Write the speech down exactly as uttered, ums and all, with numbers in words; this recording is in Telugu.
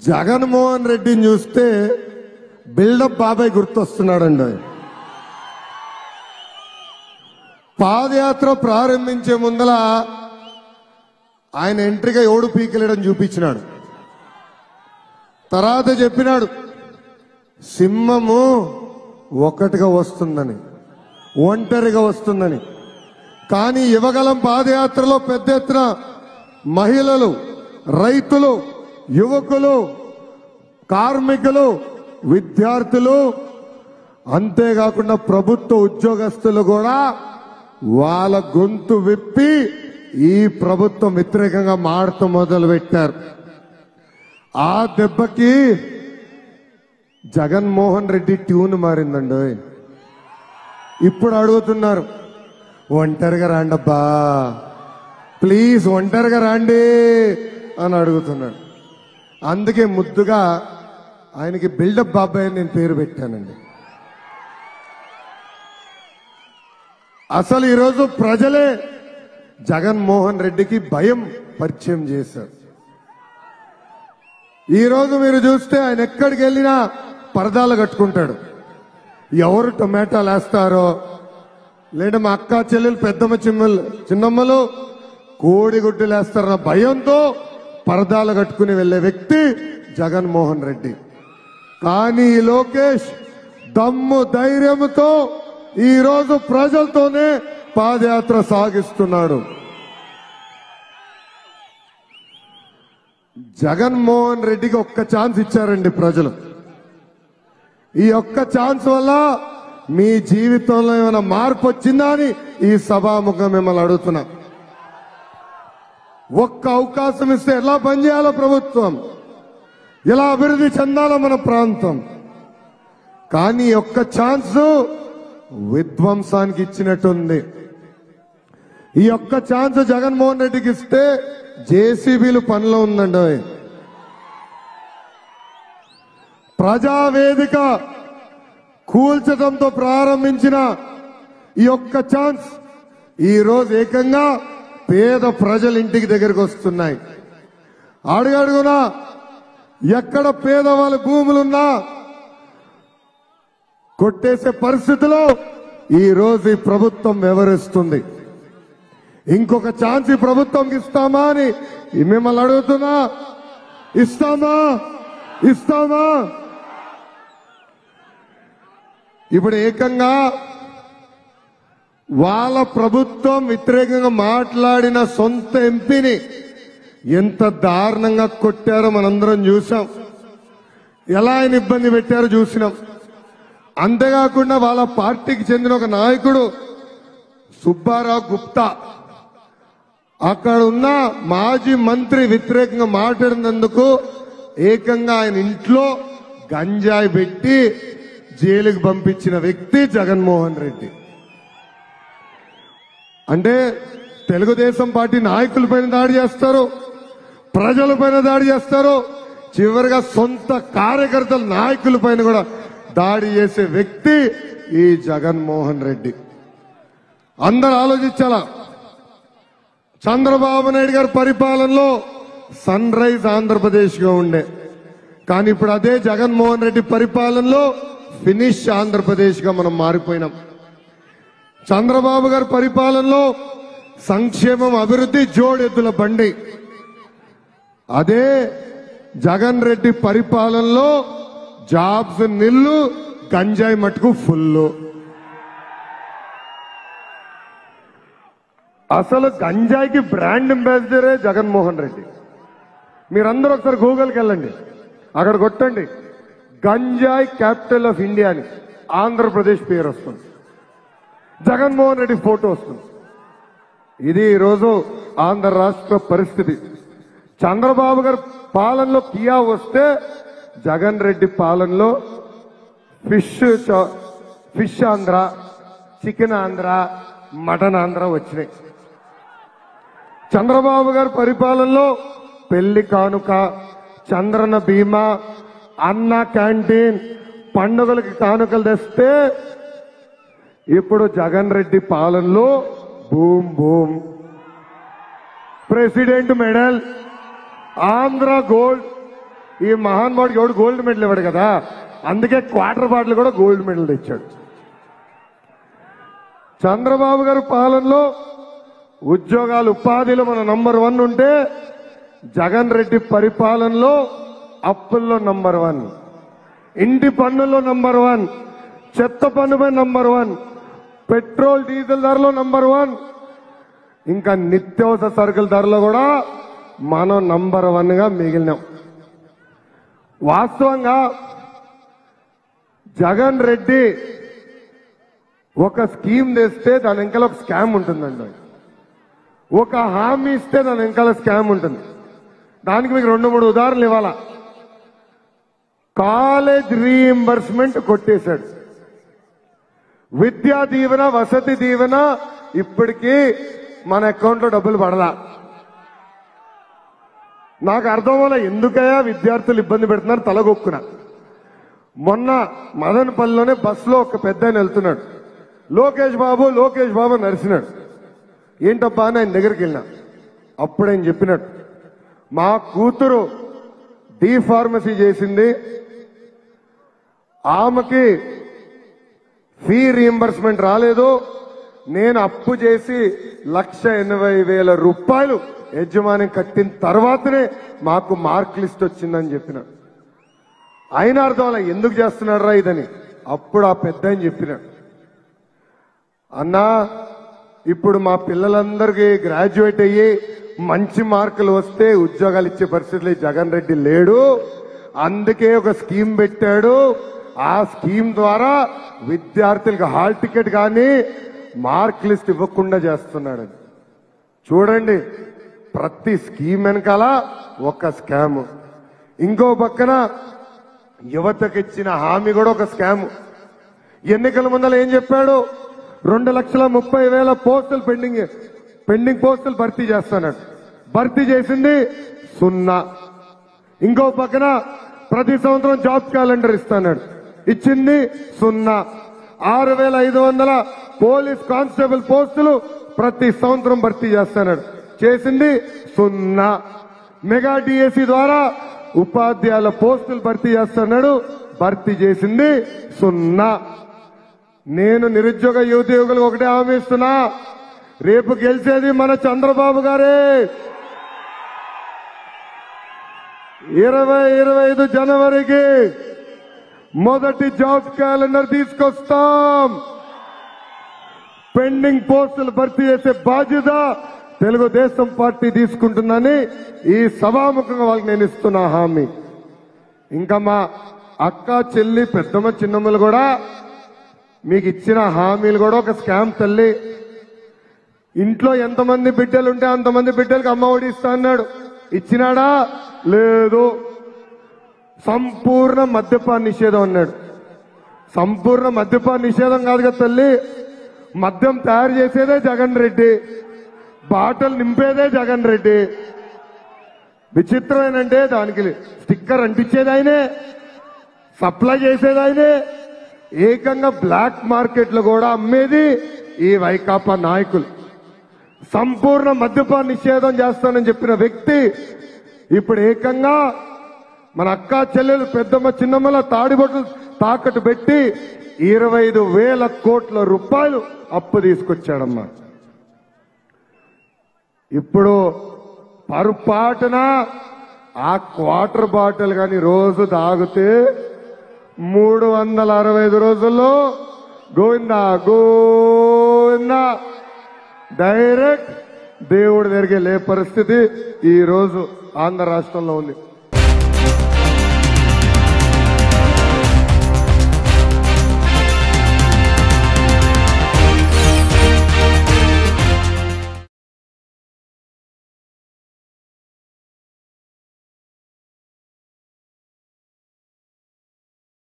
జగన్మోహన్ రెడ్డిని చూస్తే బిల్డప్ బాబాయ్ గుర్తొస్తున్నాడండి. పాదయాత్ర ప్రారంభించే ముందల ఆయన ఎంట్రీగా ఎవడు పీకలేడని చూపించినాడు. తర్వాత చెప్పినాడు సింహము ఒకటిగా వస్తుందని, ఒంటరిగా వస్తుందని. కానీ యువగలం పాదయాత్రలో పెద్ద ఎత్తున మహిళలు, రైతులు, యువకులు, కార్మికులు, విద్యార్థులు, అంతేకాకుండా ప్రభుత్వ ఉద్యోగస్తులు కూడా వాళ్ళ గొంతు విప్పి ఈ ప్రభుత్వం వ్యతిరేకంగా మాడటం మొదలు పెట్టారు. ఆ దెబ్బకి జగన్మోహన్ రెడ్డి ట్యూన్ మారిందండి. ఇప్పుడు అడుగుతున్నారు ఒంటరిగా రాండబ్బా, ప్లీజ్ ఒంటరిగా రాండి అని అడుగుతున్నాడు. అందుకే ముద్దుగా ఆయనకి బిల్డప్ బాబాయ్ అని నేను పేరు పెట్టానండి. అసలు ఈరోజు ప్రజలే జగన్మోహన్ రెడ్డికి భయం పరిచయం చేశారు. ఈరోజు మీరు చూస్తే ఆయన ఎక్కడికి వెళ్ళినా పరదాలు కట్టుకుంటాడు. ఎవరు టొమాటోలు వేస్తారో, లేదా మా అక్క చెల్లెలు, పెద్దమ్మ చిమ్మలు, చిన్నమ్మలు కోడిగుడ్డులు వేస్తారన్న భయంతో పరదాలు కట్టుకుని వెళ్లే వ్యక్తి జగన్మోహన్ రెడ్డి. కానీ లోకేష్ దమ్ము ధైర్యంతో ఈ రోజు ప్రజలతోనే పాదయాత్ర సాగిస్తున్నాడు. జగన్మోహన్ రెడ్డికి ఒక్క ఛాన్స్ ఇచ్చారండి ప్రజలు. ఈ ఒక్క ఛాన్స్ వల్ల మీ జీవితంలో ఏమైనా మార్పు వచ్చిందా అని ఈ సభాముఖం మిమ్మల్ని అడుగుతున్నా. ఒక్క అవకాశం ఇస్తే ఎలా పనిచేయాలో ప్రభుత్వం, ఎలా అభివృద్ధి చెందాలో మన ప్రాంతం. కానీ ఒక్క ఛాన్స్ విధ్వంసానికి ఇచ్చినట్టుంది. ఈ ఒక్క ఛాన్స్ జగన్మోహన్ రెడ్డికి ఇస్తే జేసీబీలు పనిలో ఉందండి. ప్రజావేదిక కూల్చడంతో ప్రారంభించిన ఈ ఒక్క ఛాన్స్ ఈ రోజు ఏకంగా పేద ప్రజల ఇంటికి దగ్గరకు వస్తున్నాయి. అడుగడుగునా ఎక్కడ పేదవాళ్ళ భూములున్నా కొట్టేసే పరిస్థితిలో ఈ రోజు ఈ ప్రభుత్వం వ్యవహరిస్తుంది. ఇంకొక ఛాన్స్ ఈ ప్రభుత్వంకి ఇస్తామా అని మిమ్మల్ని అడుగుతున్నా. ఇస్తామా ఇస్తామా ఇప్పుడు ఏకంగా వాళ్ళ ప్రభుత్వం వ్యతిరేకంగా మాట్లాడిన సొంత ఎంపీని ఎంత దారుణంగా కొట్టారో మనందరం చూసాం. ఎలా ఆయన ఇబ్బంది పెట్టారో చూసినాం. అంతేకాకుండా వాళ్ళ పార్టీకి చెందిన ఒక నాయకుడు సుబ్బారావు గుప్తా అక్కడ ఉన్న మాజీ మంత్రి వ్యతిరేకంగా మాట్లాడినందుకు ఏకంగా ఆయన ఇంట్లో గంజాయి పెట్టి జైలుకు పంపించిన వ్యక్తి జగన్మోహన్ రెడ్డి. అంటే తెలుగుదేశం పార్టీ నాయకులపైన దాడి చేస్తారు, ప్రజలపైన దాడి చేస్తారు, చివరిగా సొంత కార్యకర్తల నాయకులపైన కూడా దాడి చేసే వ్యక్తి ఈ జగన్మోహన్ రెడ్డి. అందరూ ఆలోచించాలా. చంద్రబాబు నాయుడు గారి పరిపాలనలో సన్ రైజ్ ఆంధ్రప్రదేశ్ గా ఉండే, కానీ ఇప్పుడు అదే జగన్మోహన్ రెడ్డి పరిపాలనలో ఫినిష్ ఆంధ్రప్రదేశ్ గా మనం మారిపోయినాం. చంద్రబాబు గారి పరిపాలనలో సంక్షేమం, అభివృద్ధి జోడెద్దుల బండి. అదే జగన్ రెడ్డి పరిపాలనలో జాబ్స్ నిల్లు, గంజాయి మటుకు ఫుల్. అసలు గంజాయికి బ్రాండ్ అంబాసిడరే జగన్మోహన్ రెడ్డి. మీరందరూ ఒకసారి గూగుల్కి వెళ్ళండి, అక్కడ కొట్టండి గంజాయి క్యాపిటల్ ఆఫ్ ఇండియా అని ఆంధ్రప్రదేశ్ పేరు వస్తుంది, జగన్మోహన్ రెడ్డి ఫోటో వస్తుంది. ఇది ఈరోజు ఆంధ్ర రాష్ట్ర పరిస్థితి. చంద్రబాబు గారి పాలనలో కియా వస్తే జగన్ రెడ్డి పాలనలో fish fish Andhra, chicken Andhra, mutton Andhra వచ్చినాయి. చంద్రబాబు గారి పరిపాలనలో పెళ్లి కానుక, చంద్రన బీమా, అన్న క్యాంటీన్, పండుగలకి కానుకలు తెస్తే ఇప్పుడు జగన్ రెడ్డి పాలనలో boom boom, president medal, Andhra gold, ఈ మహానుభావుడికి ఎవడు గోల్డ్ మెడల్ ఇవ్వడు కదా, అందుకే క్వార్టర్ బాటిల్ కూడా గోల్డ్ మెడల్ తెచ్చాడు. చంద్రబాబు గారి పాలనలో ఉద్యోగాలు ఉపాధిలో మన నంబర్ వన్ ఉంటే, జగన్ రెడ్డి పరిపాలనలో అప్పుల్లో నంబర్ వన్, ఇంటి పన్నుల్లో నంబర్ వన్, చెత్త పన్నుపై నంబర్ వన్, పెట్రోల్ డీజిల్ ధరలో నంబర్ వన్, ఇంకా నిత్యావసర సరుకుల ధరలో కూడా మనం నంబర్ వన్ గా మిగిలినాం. వాస్తవంగా జగన్ రెడ్డి ఒక స్కీమ్ తెస్తే దాని వెనకాల ఒక స్కామ్ ఉంటుందండి. ఒక హామీ ఇస్తే దాని వెనకాల స్కామ్ ఉంటుంది. దానికి మీకు రెండు మూడు ఉదాహరణలు ఇవ్వాలా. కాలేజ్ రీఎంబర్స్మెంట్ కొట్టేశాడు. విద్యా దీవెన, వసతి దీవెన ఇప్పటికీ మన అకౌంట్ లో డబ్బులు పడలా. నాకు అర్థం వల్ల ఎందుకయ్యా విద్యార్థులు ఇబ్బంది పెడుతున్నారు తలగొక్కున. మొన్న మదనపల్లిలోనే బస్సులో ఒక పెద్ద ఆయన వెళ్తున్నాడు. లోకేష్ బాబు లోకేష్ బాబు నరిసినాడు. ఏంటబ్బా అని ఆయన దగ్గరికి వెళ్ళినా. అప్పుడు ఆయన చెప్పినట్టు, మా కూతురు డి ఫార్మసీ చేసింది, ఆమెకి ఫీ రీఎంబర్స్మెంట్ రాలేదు, నేను అప్పు చేసి లక్ష ఎనభై వేల రూపాయలు యజమాని కట్టిన తర్వాతనే మాకు మార్క్ లిస్ట్ వచ్చిందని చెప్పిన. అయినా అర్థం అలా ఎందుకు చేస్తున్నాడు రా ఇదని. అప్పుడు ఆ పెద్ద ఆయన చెప్పినాడు, అన్నా ఇప్పుడు మా పిల్లలందరికీ గ్రాడ్యుయేట్ అయ్యి మంచి మార్కులు వస్తే ఉద్యోగాలు ఇచ్చే పరిస్థితులు జగన్ రెడ్డి లేడు, అందుకే ఒక స్కీమ్ పెట్టాడు. ఆ స్కీమ్ ద్వారా విద్యార్థులకు హాల్ టికెట్ కానీ మార్క్ లిస్ట్ ఇవ్వకుండా చేస్తున్నాడని. చూడండి, ప్రతి స్కీమ్ వెనకాల ఒక స్కామ్. ఇంకో పక్కన యువతకు ఇచ్చిన హామీ కూడా ఒక స్కామ్. ఎన్నికల ముందర ఏం చెప్పాడు, రెండు లక్షల ముప్పై వేల పోస్టులు పెండింగ్ పెండింగ్ పోస్టులు భర్తీ చేస్తాడు. భర్తీ చేసింది సున్నా. ఇంకో పక్కన ప్రతి సంవత్సరం జాబ్ క్యాలెండర్ ఇస్తాడు, ఇచ్చింది సున్నా. ఆరు వేల ఐదు వందల పోలీస్ కానిస్టేబుల్ పోస్టులు ప్రతి సంవత్సరం భర్తీ చేస్తాడు, చేసింది సున్నా. మెగా డిఎస్సి ద్వారా ఉపాధ్యాయుల పోస్టులు భర్తీ చేస్తున్నాడు, భర్తీ చేసింది సున్నా. నేను నిరుద్యోగ యువత యువకులకు ఒకటే హామీ ఇస్తున్నా, రేపు గెలిచేది మన చంద్రబాబు గారే. ఇరవై ఇరవై ఐదు జనవరికి మొదటి జాబ్ క్యాలెండర్ తీసుకొస్తాం. పెండింగ్ పోస్టులు భర్తీ చేసే బాధ్యత తెలుగుదేశం పార్టీ తీసుకుంటుందని ఈ సభాముఖంగా వాళ్ళకి నేను ఇస్తున్నా హామీ. ఇంకా మా అక్క చెల్లి పెద్దమ్మ చిన్నమ్మలు కూడా మీకు ఇచ్చిన హామీలు కూడా ఒక స్కామ్ తల్లి. ఇంట్లో ఎంతమంది బిడ్డలుంటే అంతమంది బిడ్డలకు అమ్మ ఒడి ఇస్తా అన్నాడు, ఇచ్చినాడా? లేదు. సంపూర్ణ మద్యపాన నిషేధం అన్నాడు. సంపూర్ణ మద్యపాన నిషేధం కాదు కదా తల్లి, మద్యం తయారు చేసేదే జగన్ రెడ్డి, బాటలు నింపేదే జగన్ రెడ్డి. విచిత్రం ఏంటంటే దానికి స్టిక్కర్ అంటించేది ఆయనే, సప్లై చేసేది ఆయనే, ఏకంగా బ్లాక్ మార్కెట్ లో కూడా అమ్మేది ఈ వైకాపా నాయకులు. సంపూర్ణ మద్యపాన నిషేధం చేస్తానని చెప్పిన వ్యక్తి ఇప్పుడు ఏకంగా మన అక్క చెల్లెలు పెద్దమ్మ చిన్నమ్మల తాడిబొట్లు తాకట్టు పెట్టి ఇరవై ఐదు వేల కోట్ల రూపాయలు అప్పు తీసుకొచ్చాడమ్మా. ఇప్పుడు పరుపాటున ఆ క్వార్టర్ బాటిల్ కానీ రోజు తాగితే మూడు వందల అరవై ఐదు రోజుల్లో గోవిందా గోవిందా డైరెక్ట్ దేవుడి దగ్గరికి లే పరిస్థితి ఈ రోజు ఆంధ్ర రాష్ట్రంలో ఉంది.